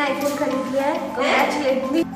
IPhone खरीद लिया है। Congratulate me.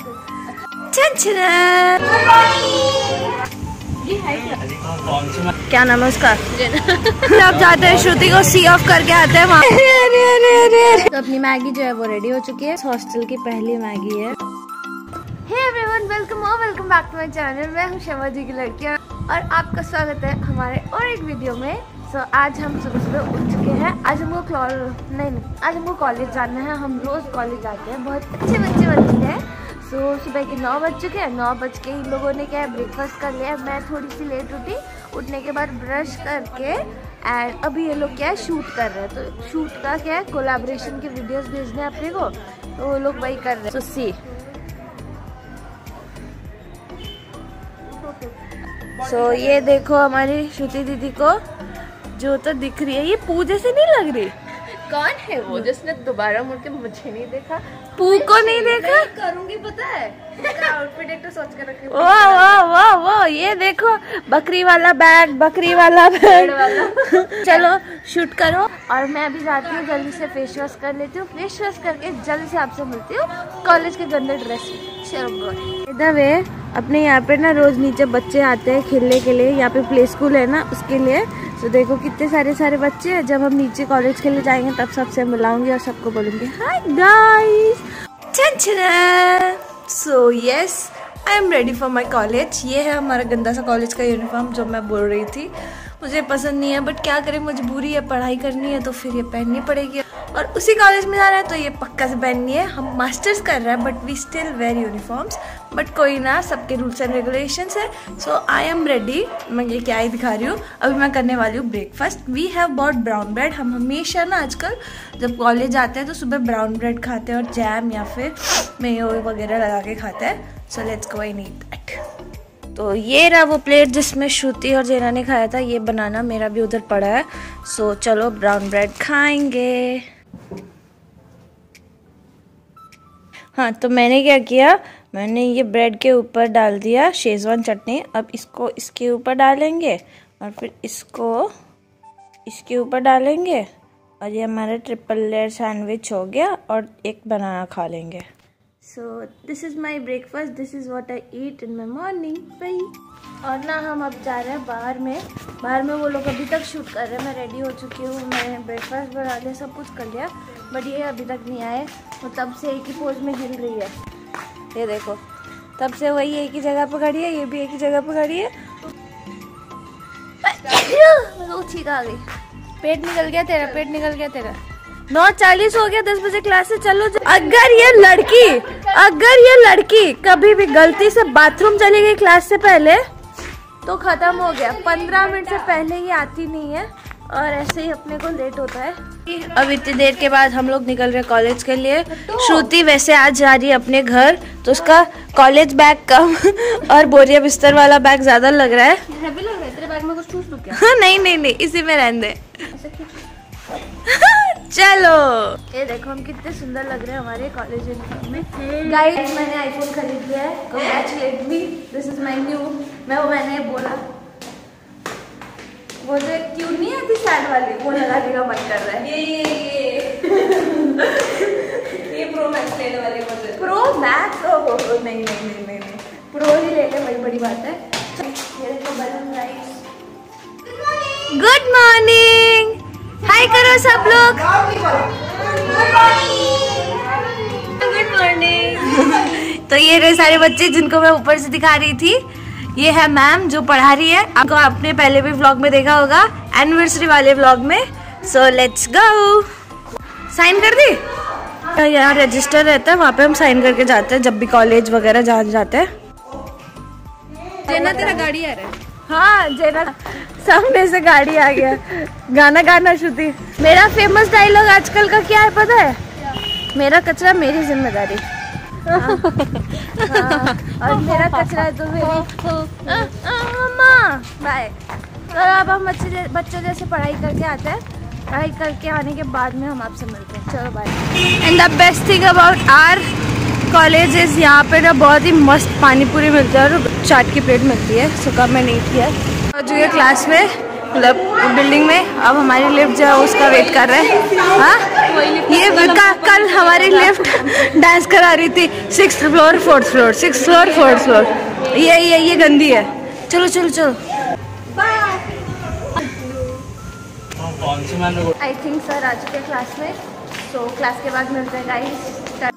क्या नाम है उसका? अब जाते हैं श्रुति को सी ऑफ करके आते हैं वहाँ। तो अपनी मैगी जो है वो रेडी हो चुकी है। हॉस्टल की पहली मैगी है। Hey everyone, welcome back to my channel. मैं हूँ शमा जी की लड़की और आपका स्वागत है हमारे और एक वीडियो में। आज हम सुबह सुबह उठ चुके हैं। आज हमको आज हमको कॉलेज जाना है। हम रोज कॉलेज जाते हैं। बहुत अच्छे बच्चे बन चुके हैं। सुबह के 9 बज चुके हैं। 9 बज के इन लोगों ने क्या है ब्रेकफास्ट कर लिया। मैं थोड़ी सी लेट उठी। उठने के बाद ब्रश करके एंड अभी ये लोग क्या है शूट कर रहे हैं। तो शूट का क्या है कोलैबोरेशन के वीडियोस भेजने हैं अपने को, तो वो लोग वही कर रहे हैं। सी ये देखो हमारी श्रुति दीदी को जो तो दिख रही है। ये पूजे से नहीं लग रही। कौन है वो जिसने दोबारा मुड़ के मुझे नहीं देखा? पू को नहीं देखा? करूंगी पता है। आउटफिट एक तो सोच के रखी। वो ये देखो बकरी वाला बैग, बकरी वाला बैग चलो शूट करो। और मैं अभी जाती हूँ जल्दी से फेस वॉश कर लेती हूँ। फेस वॉश करके जल्दी से आपसे मिलती हूँ कॉलेज के गंदे ड्रेस में। चलो इधर वे अपने यहाँ पे ना रोज नीचे बच्चे आते हैं खेलने के लिए। यहाँ पे प्ले स्कूल है ना, उसके लिए। तो देखो कितने सारे बच्चे हैं। जब हम नीचे कॉलेज के लिए जाएंगे तब सबसे मिलाऊंगी और सबको बोलूंगी hi guys. So yes, I am ready for my college. ये है हमारा गंदा सा कॉलेज का यूनिफॉर्म जो मैं बोल रही थी मुझे पसंद नहीं है, बट क्या करें मजबूरी है, पढ़ाई करनी है तो फिर ये पहननी पड़ेगी। और उसी कॉलेज में जाना है तो ये पक्का से पहननी है। हम मास्टर्स कर रहे हैं but we still wear uniforms. But कोई ना, सबके रूल्स एंड रेगुलेशंस है। So I am ready. मैं ये क्या ही दिखा रही हूँ। अभी मैं करने वाली हूँ breakfast. We have bought brown bread. हम हमेशा ना आजकल जब कॉलेज जाते हैं तो सुबह ब्राउन ब्रेड खाते हैं और जैम या फिर मेयो वगैरह लगा के खाते हैं। So let's go and eat that. तो ये रहा वो प्लेट जिसमें श्रुति और जेना ने खाया था। ये बनाना मेरा भी उधर पड़ा है। सो चलो ब्राउन ब्रेड खाएंगे। हाँ, तो मैंने क्या किया, मैंने ये ब्रेड के ऊपर डाल दिया शेजवान चटनी। अब इसको इसके ऊपर डालेंगे और फिर इसको इसके ऊपर डालेंगे और ये हमारा ट्रिपल लेयर सैंडविच हो गया और एक बनाना खा लेंगे। So this is my breakfast. This is what I eat in my morning. Bye. और ना हम अब जा रहे हैं बाहर में वो लोग अभी तक शूट कर रहे हैं। मैं रेडी हो चुकी हूँ। मैंने ब्रेकफास्ट बना लिया, सब कुछ कर लिया, बट ये अभी तक नहीं आए। वो तब से एक ही पोज में गिर रही है। ये देखो, तब से वही एक ही जगह पर खड़ी है, ये भी एक ही जगह पर खड़ी है। छींक आ गई। पेट निकल गया तेरा। 9:40 हो गया, 10 बजे क्लास से चलो। अगर ये लड़की कभी भी गलती से बाथरूम चली गई क्लास से पहले तो खत्म हो गया। 15 मिनट से पहले ये आती नहीं है और ऐसे ही अपने को लेट होता है। अब इतनी देर के बाद हम लोग निकल रहे कॉलेज के लिए। श्रुति वैसे आज जा रही है अपने घर, तो उसका कॉलेज बैग कम और बोरिया बिस्तर वाला बैग ज्यादा लग रहा है। तेरे बैग में कुछ ठूस लूं क्या? नहीं, इसी में रहने दे। चलो ये देखो हम कितने सुंदर लग रहे हैं हमारे कॉलेज यूनिफॉर्म में। गाइस, मैंने आईफोन खरीद लिया है। Congratulate me, this is my new. मैंने बोला वो जो क्यों नहीं आती सैड वाली, वो लगाने का मन कर रहा है। ये प्रो मैक्स लेने वाली मुझे। Pro Max? ओहो नहीं, प्रो ही ले ले, वही बड़ी बात है। ये देखो balloon lights. Good morning, hi करो सब लोग। Good morning. तो ये रहे सारे बच्चे जिनको मैं ऊपर से दिखा रही थी। ये है मैम जो पढ़ा रही है। आपको आपने पहले भी व्लॉग में देखा होगा, एनिवर्सरी वाले व्लॉग में। सो लेट्स गो। साइन कर दी। यहाँ रजिस्टर रहता है, वहाँ पे हम साइन करके जाते हैं जब भी कॉलेज वगैरह जहाँ जाते हैं। जेना तेरा गाड़ी आ रहा है। हाँ जेना, सामने से गाड़ी आ गया। गाना श्रुति। मेरा फेमस डायलॉग आजकल का क्या है पता है? मेरा कचरा मेरी जिम्मेदारी। हाँ। और मेरा कचरा है तो मेरी। मम्मा बाय। तो अब हम बच्चों जैसे पढ़ाई करके आते हैं। पढ़ाई करके आने के बाद में हम आपसे मिलते हैं। चलो bye. And the best thing about our college is यहाँ पे ना बहुत ही मस्त पानी पूरी मिलती है और चाट की प्लेट मिलती है। सुबह में नहीं किया और जो ये क्लास में क्लब बिल्डिंग में। अब हमारी लिफ्ट जो है उसका वेट कर रहे हैं। हाँ ये कल हमारी लिफ्ट डांस करा रही थी 6th floor 4th floor 6th floor 4th floor. ये गंदी है। चलो चलो चलो। आई थिंक सर आ चुके क्लास में, तो क्लास के बाद मिलते हैं गाइस।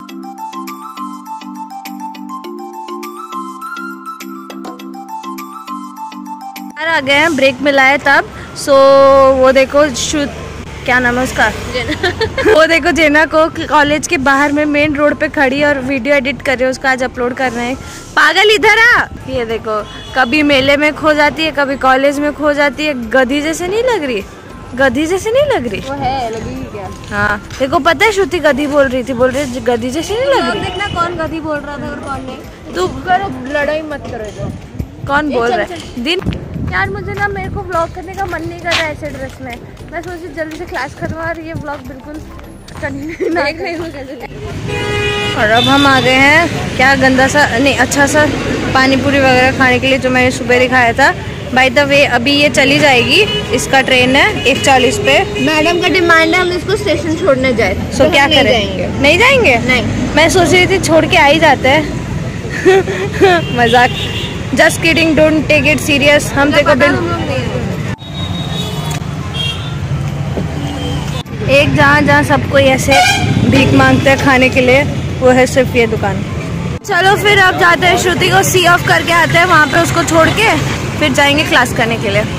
आ गए हैं, ब्रेक मिला है तब। सो वो देखो क्या नाम है उसका वो देखो जेना को कॉलेज के बाहर में मेन रोड पे खड़ी और वीडियो एडिट कर रहे हैं, उसका आज अपलोड कर रहे हैं। पागल इधर आ। ये देखो कभी मेले में खो जाती है, कभी कॉलेज में खो जाती है। गधी जैसे नहीं लग रही? गधी जैसे नहीं लग रही? वो है, लगेगी क्या? हाँ देखो पता है श्रुति गधी बोल रही थी, बोल रही गधी जैसे नहीं लग रही। देखना कौन गधी बोल रहा था और कौन नहीं। तू करो, लड़ाई मत करो इधर। कौन बोल रहा है? दिन यार मुझे ना मेरे को व्लॉग करने का मन नहीं कर रहा है ऐसे ड्रेस में। मैं सोची जल्दी से क्लास खत्म और ये व्लॉग बिल्कुल और अब हम आ गए हैं क्या गंदा सा नहीं अच्छा सा पानी पूरी वगैरह खाने के लिए, जो मैंने सुबह दिखाया था। बाय द वे अभी ये चली जाएगी, इसका ट्रेन है 1:40 पे। मैडम का डिमांड है हम इसको स्टेशन छोड़ने जाए। सो क्या करें? नहीं जाएंगे? नहीं। मैं सोच रही थी छोड़ के आ ही जाते हैं। मजाक, just kidding, don't take it serious. हम देखो एक जहाँ सबको ऐसे भीख मांगते हैं खाने के लिए, वो है सिर्फ ये दुकान। चलो फिर अब जाते हैं, श्रुति को सी ऑफ करके आते हैं, वहाँ पे उसको छोड़ के फिर जाएंगे क्लास करने के लिए।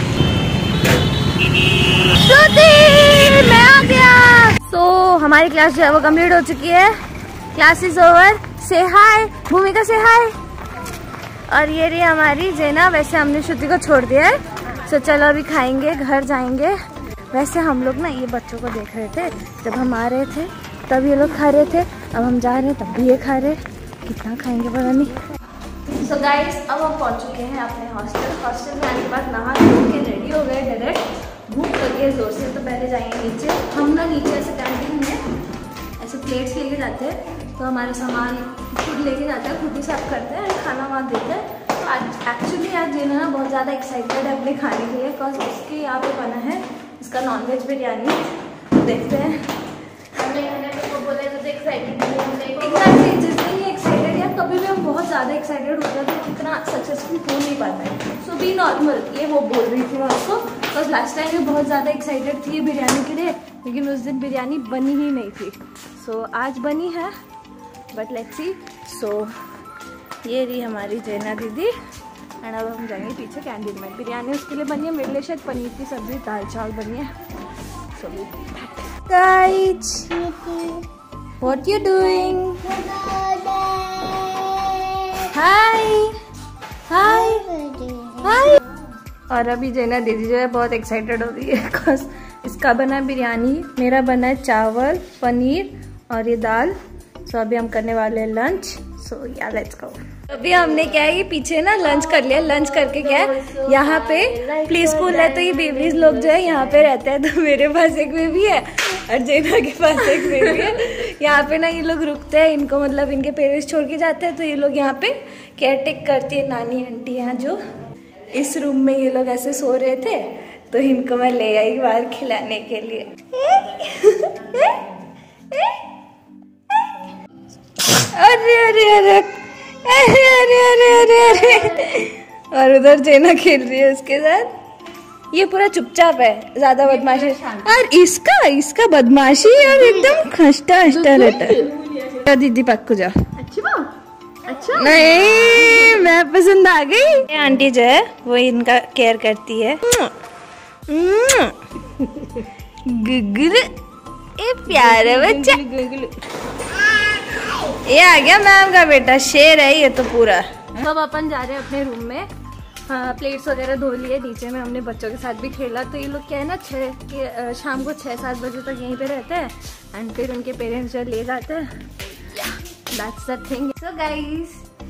श्रुति मैं आ गया। तो हमारी क्लास जो है वो कंप्लीट हो चुकी है। Class is over. Say hi भूमिका, से हाय। और ये रही हमारी जेना। वैसे हमने श्रुति को छोड़ दिया है, तो चलो अभी खाएंगे, घर जाएंगे। वैसे हम लोग ना ये बच्चों को देख रहे थे, जब हम आ रहे थे तब ये लोग खा रहे थे, अब हम जा रहे हैं तब भी ये खा रहे। कितना खाएंगे पता नहीं। सो गाइस अब हम पहुंच चुके हैं अपने हॉस्टल में आने के बाद नहा के रेडी हो गए डायरेक्ट। भूख लगी है जोर से, तो पहले जाएंगे नीचे। हम ना नीचे ऐसे कैंटीन में ऐसे प्लेट्स लेके जाते हैं, तो हमारा सामान खुद लेके जाते हैं, खुद ही साफ करते हैं, खाना वहाँ देते हैं। तो आज एक्चुअली आज जेना ना बहुत ज़्यादा एक्साइटेड है अपने खाने के लिए, बिकॉज उसके यहाँ पे बना है इसका नॉनवेज बिरयानी। तो देखते हैं। जिस दिन ये एक्साइटेड या कभी भी हम बहुत ज़्यादा एक्साइटेड होते हैं तो इतना सक्सेसफुल हो नहीं पाता है। सो बी नॉर्मल, ये वो बोल रही थी मैं उसको, बिकॉज लास्ट टाइम ये बहुत ज़्यादा एक्साइटेड थी बिरयानी के लिए, लेकिन उस दिन बिरयानी बनी ही नहीं थी। सो आज बनी है, बट लेट्स सी। सो ये रही हमारी जेना दीदी। एंड अब हम जाएंगे पीछे कैंटीन में। बिरयानी उसके लिए बनी है, मेरे लिए शायद पनीर की सब्जी दाल चावल बनी है। So guys what you doing? Hi hi hi. और अभी जेना दीदी जो है बहुत एक्साइटेड हो रही है, बिकॉज इसका बना है बिरयानी, मेरा बना है चावल पनीर और ये दाल। सो अभी हम करने वाले हैं लंच। सो या लेट्स गो। अभी हमने क्या है, ये पीछे ना लंच कर लिया। लंच करके क्या है, यहाँ पे प्ले स्कूल है, तो ये बेबीज लोग जो है यहाँ पे रहते हैं। तो मेरे पास एक बेबी है और जेना के पास एक बेबी है। यहाँ पे ना ये लोग रुकते हैं, इनको मतलब इनके पेरेंट्स छोड़ के जाते हैं, तो ये लोग यहाँ पे केयर टेक करती है नानी आंटी। यहाँ जो इस रूम में ये लोग ऐसे सो रहे थे, तो इनको मैं ले आई बाहर खिलाने के लिए। अरे अरे अरे अरे अरे अरे अरे अरे। और उधर जेना खेल रही है उसके साथ। ये पूरा चुपचाप है, ज्यादा बदमाशी। और इसका बदमाशी यार एकदम खस्ता हस्ता रहता है। दीदी पक्कू जा। अच्छा नहीं, मैं पसंद आ गई। आंटी जो है वो इनका केयर करती है। गुगुल ए प्यारा बच्चा। ये आ गया मैम का बेटा, शेर है ये तो पूरा। अब अपन जा रहे हैं अपने रूम में। प्लेट्स वगैरह धो लिए, नीचे में हमने बच्चों के साथ भी खेला। तो ये लोग क्या है ना शाम को 6-7 बजे तक यहीं पे रहते हैं, एंड फिर उनके पेरेंट्स जो ले जाते हैं। That's the thing. So guys,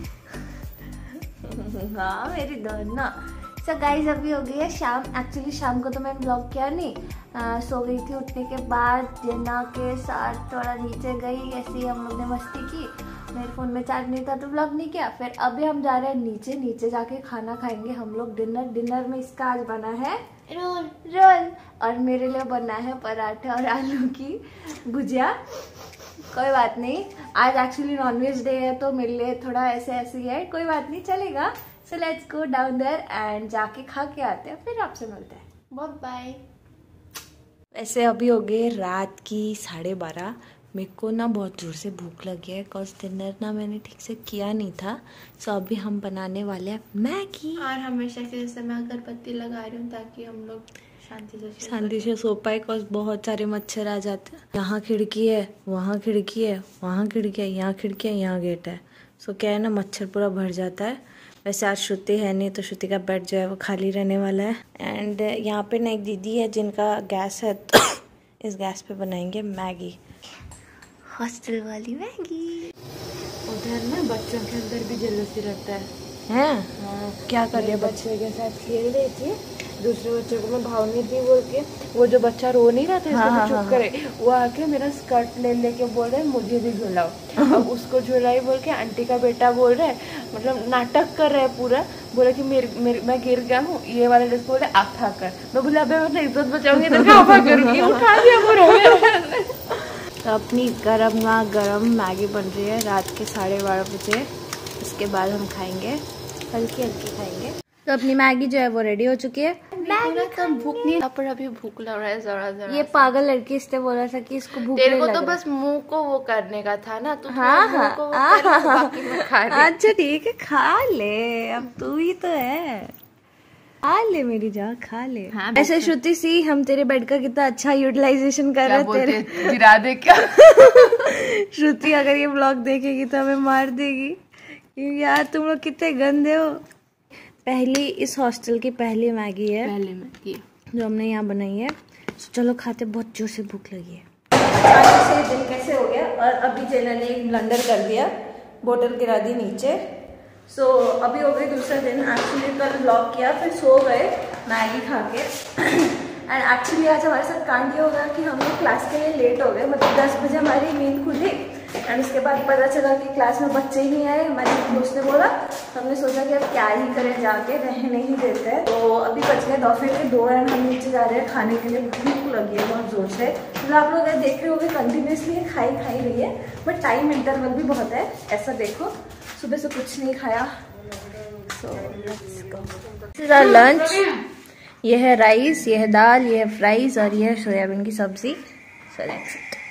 हाँ मेरी दोनों। So guys अभी हो गई है शाम। एक्चुअली शाम को तो मैंने ब्लॉग किया नहीं, सो गई थी। उठने के बाद जेना के साथ थोड़ा नीचे गई, ऐसे ही हम लोग ने मस्ती की। मेरे फ़ोन में चार्ज नहीं था तो ब्लॉग नहीं किया। फिर अभी हम जा रहे हैं नीचे जाके खाना खाएंगे हम लोग। डिनर में इसका आज बना है रोल रोल। और मेरे लिए बना है पराठे और आलू की भुजिया। कोई बात नहीं, आज एक्चुअली नॉनवेज डे है तो मेरे लिए थोड़ा ऐसे ऐसे है, कोई बात नहीं चलेगा। So let's go down there and जाके खा के आते हैं, फिर आपसे मिलते हैं। Bye bye. वैसे अभी हो गए रात की 12:30। मेरे को ना बहुत जोर से भूख लगी है, बिकॉज डिनर ना मैंने ठीक से किया नहीं था। सो अभी हम बनाने वाले हैं मैगी। और हमेशा से जैसे मैं अगरबत्ती लगा रही हूँ ताकि हम लोग शांति से सो पाए, बिकॉज बहुत सारे मच्छर आ जाते हैं। यहाँ खिड़की है, वहाँ खिड़की है, वहाँ खिड़की है, यहाँ खिड़की है, यहाँ गेट है। सो क्या है ना, मच्छर पूरा भर जाता है। वैसे आज श्रुति है नहीं तो श्रुति का बेड जो है वो खाली रहने वाला है। एंड यहाँ पे ना एक दीदी है जिनका गैस है, तो इस गैस पे बनाएंगे मैगी, हॉस्टल वाली मैगी। उधर ना बच्चों के अंदर भी जेलसी रहता है। हाँ, क्या कर रहे बच्चे के साथ खेल रही थी, दूसरे बच्चे को मैं भाव नहीं दी बोल के, वो जो बच्चा रो नहीं रहा था इसको चुप करे, वो आके मेरा स्कर्ट ले लेके बोल रहा है मुझे भी झुलाओ। अब उसको झुलाई बोल के आंटी का बेटा बोल रहा है, मतलब नाटक कर रहा है पूरा। बोला कि मैं गिर गया हूँ, ये वाला ड्रेस बोले आप खा कर। मैं बोला अबे मैं इज्जत बचाऊंगी तो क्या करूंगी, उठा दिया वो रो गया। तो अपनी गरम मैगी बन रही है रात के 12:30 बजे। उसके बाद हम खाएंगे, हल्की हल्की खाएंगे। तो अपनी मैगी जो है वो रेडी हो चुकी है। मैगी का भूख नहीं, पर अभी भूख लग रहा है जरा जरा। ये पागल लड़की इसने बोला था कि इसको भूख तेरे को तो बस मुंह को वो करने का था ना, तो मुंह को वो करना, बाकी मैं खा रही। अच्छा ठीक है, खा ले, अब तू ही तो है, खा ले मेरी जान, खा ले। हाँ, ऐसे श्रुति सी हम तेरे बेड का कितना अच्छा यूटिलाइजेशन कर रहे तेरे। गिरा दे क्या? श्रुति अगर ये ब्लॉग देखेगी तो हमें मार देगी, यार तुम लोग कितने गंदे हो। पहली इस हॉस्टल की पहली मैगी है, पहली मैगी जो हमने यहाँ बनाई है। तो चलो खाते, बहुत जोर से भूख लगी है। अचानक से दिन कैसे हो गया, और अभी जेना ने एक ब्लंडर कर दिया, बोतल गिरा दी नीचे। सो अभी हो गई दूसरा दिन। एक्चुअली कल ब्लॉग किया, फिर सो गए मैगी खा के। एंड एक्चुअली आज हमारे साथ कांड ये होगा कि हम लोग क्लास के लिए लेट हो गए, मतलब 10 बजे हमारी नींद खुली। एंड उसके बाद पता चला कि क्लास में बच्चे ही नहीं आए। हमारी दोस्त ने बोला, हमने सोचा कि अब क्या ही करें, जाके रहने ही देते हैं। तो अभी बच गए दोपहर के 2 एंड हम नीचे जा रहे हैं खाने के लिए। भूख लगी है बहुत जोर से, मतलब आप लोग देख रहे होंगे कंटिन्यूसली खाई रही है, बट टाइम इंटरवल भी बहुत है। ऐसा देखो सुबह से कुछ नहीं खाया। So let's go, this is our lunch. ये है राइस, ये है दाल, ये है फ्राइज और ये है सोयाबीन की सब्जी। So let's it.